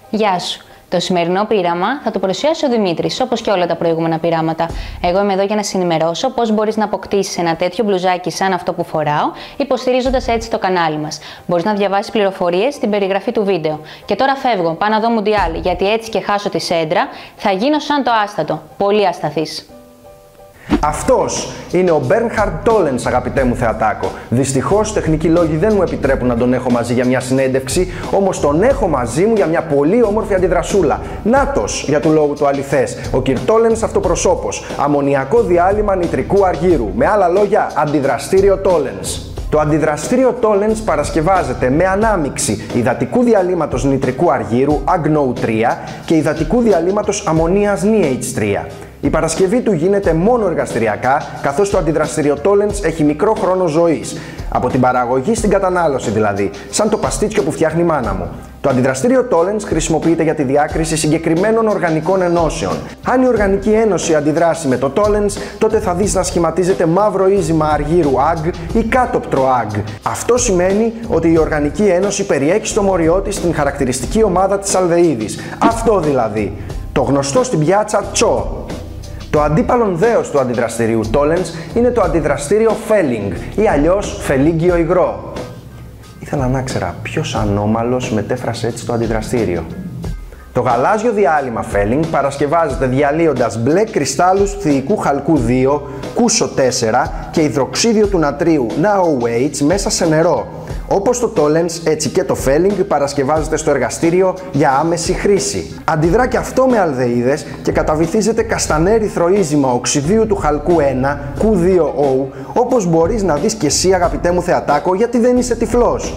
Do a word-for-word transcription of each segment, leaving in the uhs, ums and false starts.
Γεια σου! Το σημερινό πείραμα θα το παρουσιάσει ο Δημήτρης, όπως και όλα τα προηγούμενα πειράματα. Εγώ είμαι εδώ για να σε ενημερώσω πώς μπορείς να αποκτήσεις ένα τέτοιο μπλουζάκι σαν αυτό που φοράω, υποστηρίζοντας έτσι το κανάλι μας. Μπορείς να διαβάσεις πληροφορίες στην περιγραφή του βίντεο. Και τώρα φεύγω, πάω να δω μουντιάλ, γιατί έτσι και χάσω τη σέντρα, θα γίνω σαν το άστατο. Πολύ ασταθής. Αυτός είναι ο Tollens, αγαπητέ μου θεατάκο. Δυστυχώς, τεχνικοί λόγοι δεν μου επιτρέπουν να τον έχω μαζί για μια συνέντευξη, όμως τον έχω μαζί μου για μια πολύ όμορφη αντιδρασούλα. Νάτος, για του λόγου του αληθές, ο κ. Tollens αυτοπροσώπος. Αμμονιακό διάλειμμα νητρικού αργύρου. Με άλλα λόγια, αντιδραστήριο Tollens. Το αντιδραστήριο Tollens παρασκευάζεται με ανάμιξη υδατικού διαλύματος νητρικού αργύρου Α G N O τρία και υδατικού διαλύματος αμμονίας N I H τρία. Η παρασκευή του γίνεται μόνο εργαστηριακά, καθώς το αντιδραστήριο Tollens έχει μικρό χρόνο ζωής. Από την παραγωγή στην κατανάλωση δηλαδή, σαν το παστίτσιο που φτιάχνει η μάνα μου. Το αντιδραστήριο Tollens χρησιμοποιείται για τη διάκριση συγκεκριμένων οργανικών ενώσεων. Αν η οργανική ένωση αντιδράσει με το Tollens, τότε θα δεις να σχηματίζεται μαύρο ίζημα αργύρου Α G ή κάτωπτρο Α G. Αυτό σημαίνει ότι η οργανική ένωση περιέχει στο μοριό της την χαρακτηριστική ομάδα της αλδεΐδης. Αυτό δηλαδή. Το γνωστό στην πιάτσα τσο. Το αντίπαλον δέος του αντιδραστηρίου Tollens είναι το αντιδραστήριο Fehling ή αλλιώς φελίγγιο υγρό. Ήθελα να ξέρα ποιος ανώμαλος μετέφρασε έτσι το αντιδραστήριο. Το γαλάζιο διάλειμμα Fehling παρασκευάζεται διαλύοντας μπλε κρυστάλλους θηϊκού χαλκού δύο, κούσο τέσσερα και υδροξίδιο του νατρίου N A O H μέσα σε νερό. Όπως το Tollens, έτσι και το Fehling παρασκευάζεται στο εργαστήριο για άμεση χρήση. Αντιδρά και αυτό με αλδεΐδες και καταβυθίζεται καστανέρυθρο ίζημα οξυδίου του χαλκού ένα, Q δύο O, όπως μπορείς να δεις και εσύ, αγαπητέ μου θεατάκο, γιατί δεν είσαι τυφλός.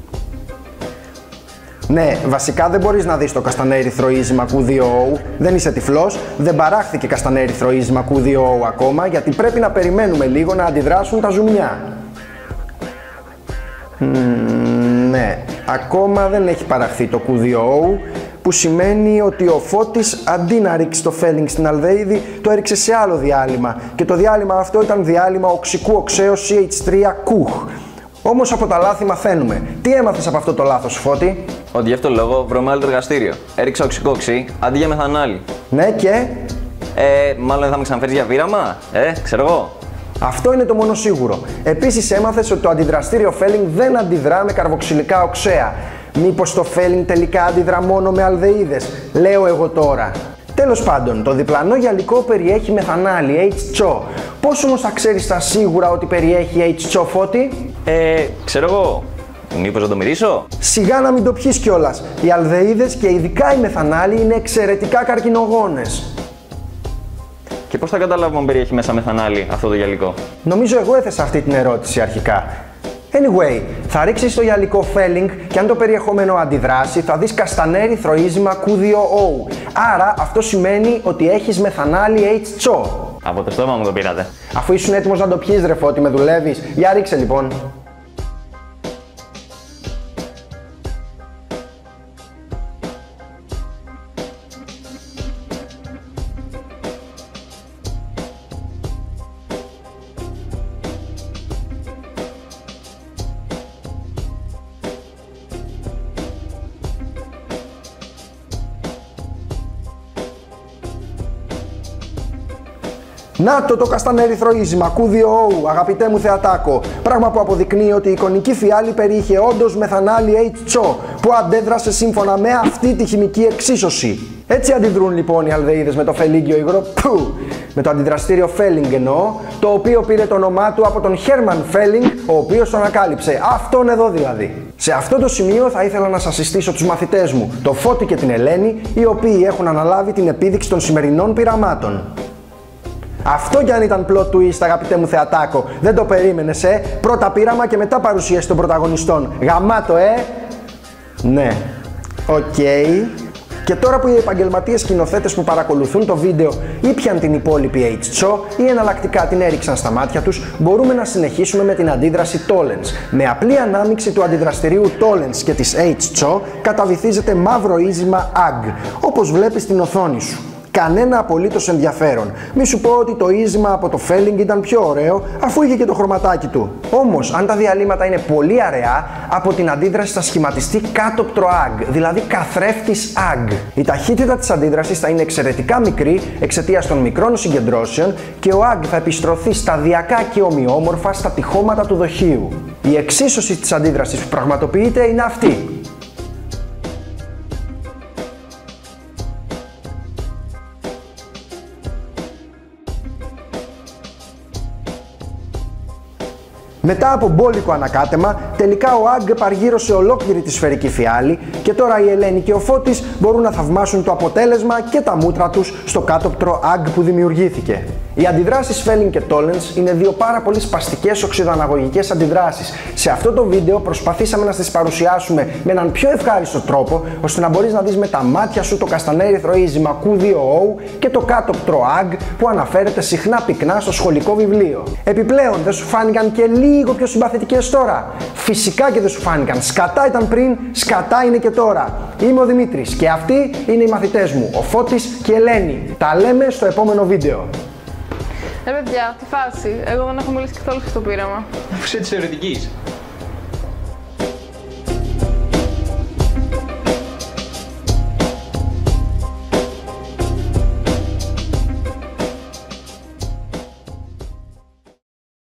Ναι, βασικά δεν μπορείς να δεις το καστανέρυθρο ίζημα Q δύο O, δεν είσαι τυφλός, δεν παράχθηκε καστανέρυθρο ίζημα Q δύο O ακόμα, γιατί πρέπει να περιμένουμε λίγο να αντιδράσουν τα ζουμιά. Mm, ναι, ακόμα δεν έχει παραχθεί το Q δύο O, που σημαίνει ότι ο φώτης αντί να ρίξει το Fehling στην αλδεΐδη, το έριξε σε άλλο διάλειμμα και το διάλειμμα αυτό ήταν διάλειμμα οξικού οξέως C H τρία κουχ. Όμως από τα λάθη μαθαίνουμε. Τι έμαθες από αυτό το λάθος, Φώτη? Ότι γι' αυτό το λόγο βρούμε άλλο το εργαστήριο. Έριξα οξικό οξύ αντί για μεθανάλι. Ναι, και? Ε, μάλλον θα με ξαναφέρεις για πείραμα, ε, ξέρω εγώ. Αυτό είναι το μόνο σίγουρο. Επίσης έμαθες ότι το αντιδραστήριο Fehling δεν αντιδρά με καρβοξυλικά οξέα. Μήπως το Fehling τελικά αντιδρά μόνο με αλδεΐδες? Λέω εγώ τώρα. Τέλος πάντων, το διπλανό γυαλικό περιέχει μεθανάλι H τ σ ο. Πώς όμως θα ξέρεις τα σίγουρα ότι περιέχει H τ σ ο, Φώτη? Ε, ξέρω εγώ. Μήπως να το μυρίσω? Σιγά να μην το πιείς κιόλας. Οι αλδεΐδες και ειδικά η μεθανάλι είναι εξαιρετικά καρκινογόνες. Και πώς θα καταλάβουμε αν περιέχει μέσα μεθανάλι αυτό το γυαλικό? Νομίζω εγώ έθεσα αυτή την ερώτηση αρχικά. Anyway, θα ρίξεις το γυαλικό Fehling και αν το περιεχόμενο αντιδράσει θα δεις καστανέρυθρο ίζημα Q δύο O. Άρα αυτό σημαίνει ότι έχεις μεθανάλι H τ σ ο. Από το στόμα μου το πήρατε. Αφού ήσουν έτοιμος να το πιείς, ρε Φώτη, με δουλεύεις. Για ρίξε λοιπόν. Να το το καστανέρυθρο ίζημα Q δύο O, αγαπητέ μου θεατάκο. Πράγμα που αποδεικνύει ότι η εικονική φιάλη περιείχε όντως μεθανάλι H τ σ ο, που αντέδρασε σύμφωνα με αυτή τη χημική εξίσωση. Έτσι αντιδρούν λοιπόν οι αλδεΐδες με το φελίγγιο υγρό, που, με το αντιδραστήριο Fehling εννοώ, το οποίο πήρε το όνομά του από τον Hermann Fehling, ο οποίος το ανακάλυψε. Αυτόν εδώ δηλαδή. Σε αυτό το σημείο θα ήθελα να σας συστήσω τους μαθητές μου, το Φώτη και την Ελένη, οι οποίοι έχουν αναλάβει την επίδειξη των σημερινών πειραμάτων. Αυτό κι αν ήταν plot twist, αγαπητέ μου θεατάκο. Δεν το περίμενες, ε. Πρώτα πείραμα και μετά παρουσίαση των πρωταγωνιστών. Γαμάτο, ε. Ναι. Οκ. Okay. Και τώρα που οι επαγγελματίες σκηνοθέτες που παρακολουθούν το βίντεο ήπιαν την υπόλοιπη H τ σ ο ή εναλλακτικά την έριξαν στα μάτια τους, μπορούμε να συνεχίσουμε με την αντίδραση Tollens. Με απλή ανάμειξη του αντιδραστηρίου Tollens και της H τ σ ο καταβυθίζεται μαύρο ίζημα Α G, όπως βλέπεις στην οθόνη σου. κανένα απολύτως ενδιαφέρον. Μη σου πω ότι το ίσμα από το Fehling ήταν πιο ωραίο, αφού είχε και το χρωματάκι του. Όμως, αν τα διαλύματα είναι πολύ αραιά, από την αντίδραση θα σχηματιστεί κάτωπτρο αγ, δηλαδή καθρέφτης αγ. Η ταχύτητα της αντίδρασης θα είναι εξαιρετικά μικρή εξαιτίας των μικρών συγκεντρώσεων και ο αγ θα επιστρωθεί σταδιακά και ομοιόμορφα στα τυχώματα του δοχείου. Η εξίσωση της αντίδρασης που πραγματοποιείται είναι αυτή. Μετά από μπόλικο ανακάτεμα, τελικά ο αγ παργύρωσε ολόκληρη τη σφαιρική φιάλη και τώρα η Ελένη και ο Φώτης μπορούν να θαυμάσουν το αποτέλεσμα και τα μούτρα τους στο κάτωπτρο αγ που δημιουργήθηκε. Οι αντιδράσεις Fehling και Tollens είναι δύο πάρα πολύ σπαστικές οξυδοαναγωγικές αντιδράσεις. Σε αυτό το βίντεο προσπαθήσαμε να τις παρουσιάσουμε με έναν πιο ευχάριστο τρόπο, ώστε να μπορείς να δεις με τα μάτια σου το καστανέριθρο ίσμα κιου δύο ο και το κάτωπτρο αγ που αναφέρεται συχνά πυκνά στο σχολικό βιβλίο. Επιπλέον, δεν σου φάνηκαν και λίγο πιο συμπαθητικές τώρα? Φυσικά και δεν σου φάνηκαν. Σκατά ήταν πριν, σκατά είναι και τώρα. Είμαι ο Δημήτρης και αυτοί είναι οι μαθητές μου, ο Φώτης και η Ελένη. Τα λέμε στο επόμενο βίντεο. Ρε παιδιά, τι φάση. Εγώ δεν έχω μιλήσει καθόλου στο πείραμα. Αφού είσαι της θεωρητικής.